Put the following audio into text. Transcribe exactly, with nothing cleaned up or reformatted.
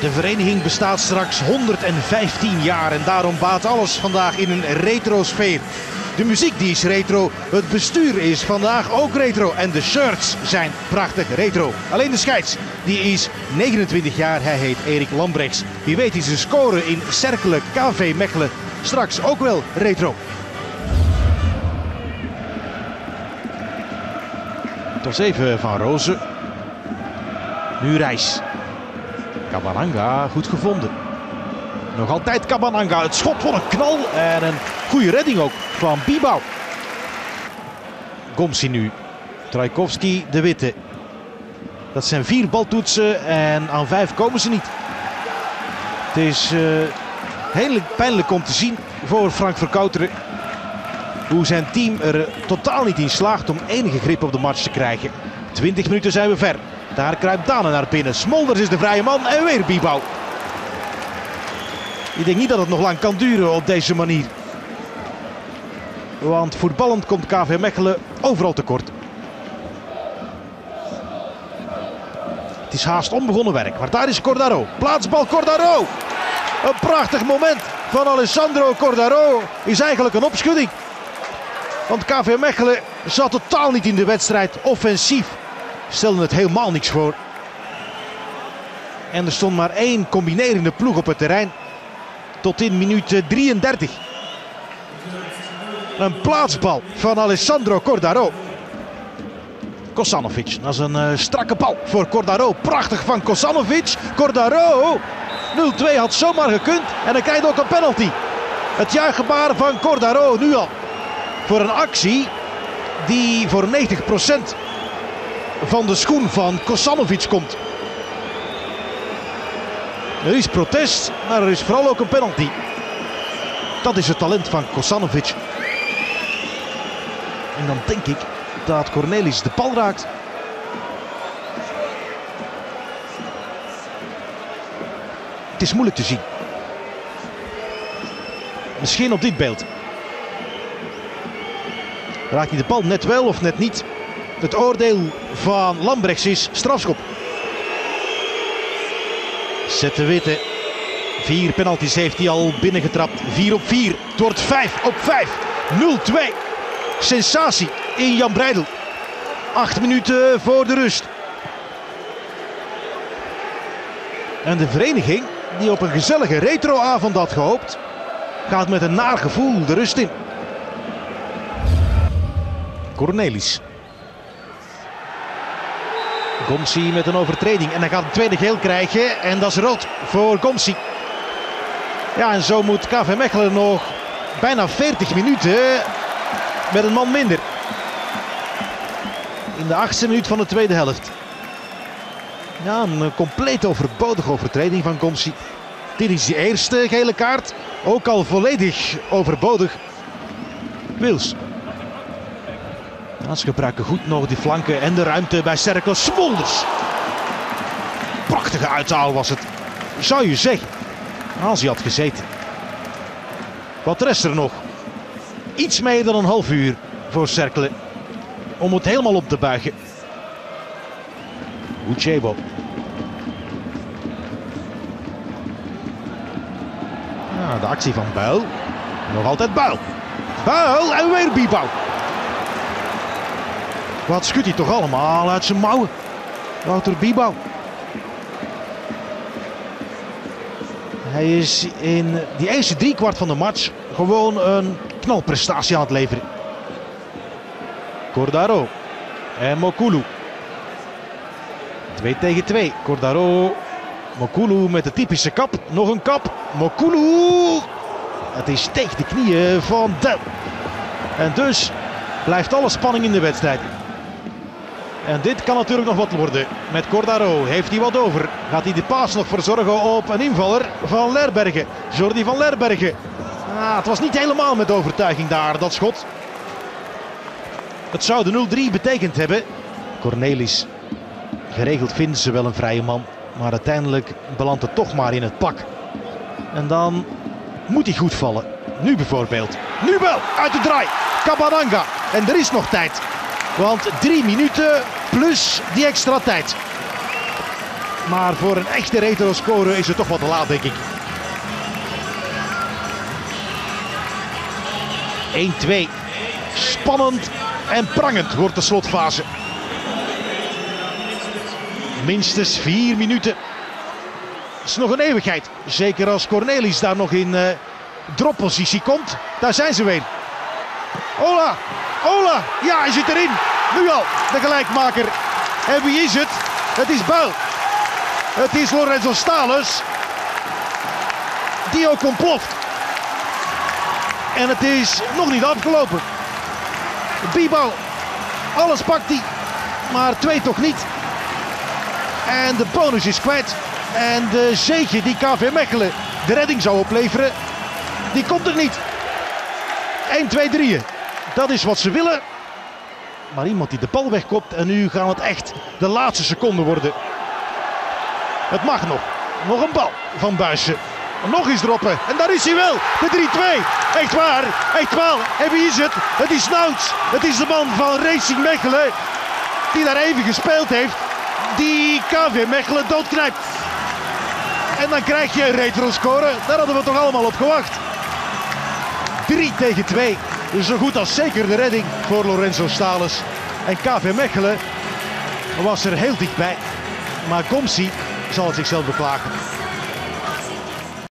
De vereniging bestaat straks honderdvijftien jaar en daarom baat alles vandaag in een retro-sfeer. De muziek die is retro, het bestuur is vandaag ook retro en de shirts zijn prachtig retro. Alleen de scheids, die is negenentwintig jaar, hij heet Erik Lambrechts. Wie weet is zijn score in Cercle K V Mechelen straks ook wel retro. Het was even Van Rozen. Nu Reis. Cabananga goed gevonden. Nog altijd Cabananga. Het schot voor een knal en een goede redding ook van Bibau. Gomsi nu. Trajkovski, De Witte. Dat zijn vier baltoetsen en aan vijf komen ze niet. Het is uh, heel pijnlijk om te zien voor Frank Verkouteren hoe zijn team er totaal niet in slaagt om enige grip op de match te krijgen. twintig minuten zijn we ver. Daar kruipt Dane naar binnen. Smolders is de vrije man en weer Bibau. Ik denk niet dat het nog lang kan duren op deze manier. Want voetballend komt K V Mechelen overal tekort. Het is haast onbegonnen werk. Maar daar is Cordaro. Plaatsbal Cordaro. Een prachtig moment van Alessandro Cordaro. Is eigenlijk een opschudding. Want K V Mechelen zat totaal niet in de wedstrijd. Offensief stelde het helemaal niks voor. En er stond maar één combinerende ploeg op het terrein. Tot in minuut drieëndertig. Een plaatsbal van Alessandro Cordaro. Kosanovic, dat is een uh, strakke bal voor Cordaro. Prachtig van Kosanovic. Cordaro. nul twee had zomaar gekund. En dan krijgt ook een penalty. Het juichgebaar van Cordaro nu al. Voor een actie die voor negentig procent van de schoen van Kosanovic komt. Er is protest, maar er is vooral ook een penalty. Dat is het talent van Kosanovic. En dan denk ik dat Cornelis de bal raakt. Het is moeilijk te zien. Misschien op dit beeld. Raakt hij de bal net wel of net niet? Het oordeel van Lambrechts is strafschop. Zet De Witte. Vier penalties heeft hij al binnengetrapt. vier op vier. Het wordt vijf op vijf. nul twee. Sensatie in Jan Breidel. Acht minuten voor de rust. En de vereniging, die op een gezellige retroavond had gehoopt, gaat met een naar gevoel de rust in. Cornelis. Gomsi met een overtreding en hij gaat een tweede geel krijgen en dat is rood voor Gomsi. Ja, en zo moet K V Mechelen nog bijna veertig minuten met een man minder. In de achtste minuut van de tweede helft. Ja, een compleet overbodige overtreding van Gomsi. Dit is de eerste gele kaart, ook al volledig overbodig. Wils. Ze gebruiken goed nog die flanken en de ruimte bij Cercle. Smolders. Prachtige uithaal was het, zou je zeggen, als hij had gezeten. Wat rest er nog? Iets meer dan een half uur voor Cercle om het helemaal op te buigen. Uchebo. Ja, de actie van Buil. Nog altijd Buil. Buil en weer Bibau. Wat schudt hij toch allemaal uit zijn mouwen? Wouter Bibau. Hij is in die eerste driekwart van de match gewoon een knalprestatie aan het leveren. Cordaro en Mokulu. twee tegen twee. Cordaro. Mokulu met de typische kap. Nog een kap. Mokulu. Het is tegen de knieën van Del. En dus blijft alle spanning in de wedstrijd. En dit kan natuurlijk nog wat worden. Met Cordaro heeft hij wat over. Gaat hij de paas nog verzorgen op een invaller van Lerbergen. Jordi van Lerbergen. Ah, het was niet helemaal met overtuiging daar, dat schot. Het zou de nul drie betekend hebben. Cornelis. Geregeld vinden ze wel een vrije man. Maar uiteindelijk belandt het toch maar in het pak. En dan moet hij goed vallen. Nu bijvoorbeeld. Nu wel, uit de draai. Cabananga. En er is nog tijd. Want drie minuten plus die extra tijd. Maar voor een echte retro scoren is het toch wat te laat, denk ik. één twee. Spannend en prangend wordt de slotfase. Minstens vier minuten. Dat is nog een eeuwigheid. Zeker als Cornelis daar nog in uh, droppositie komt. Daar zijn ze weer. Ola! Ola! Ja, hij zit erin. Nu al, de gelijkmaker. En wie is het? Het is Buil. Het is Lorenzo Stales. Die ook ontploft. En het is nog niet afgelopen. Bibo. Alles pakt hij. Maar twee toch niet. En de bonus is kwijt. En de zege die K V Mechelen de redding zou opleveren, die komt er niet. één, twee, drie. Dat is wat ze willen. Maar iemand die de bal wegkopt. En nu gaan het echt de laatste seconden worden. Het mag nog. Nog een bal van Buijsen. Nog eens droppen. En daar is hij wel. De drie twee. Echt waar. Echt waar. En wie is het? Het is Snouts. Het is de man van Racing Mechelen. Die daar even gespeeld heeft. Die K V Mechelen doodknijpt. En dan krijg je een retro score. Daar hadden we toch allemaal op gewacht. drie tegen twee. Dus zo goed als zeker de redding voor Lorenzo Stales. En K V Mechelen was er heel dichtbij. Maar Komsi zal het zichzelf beklagen.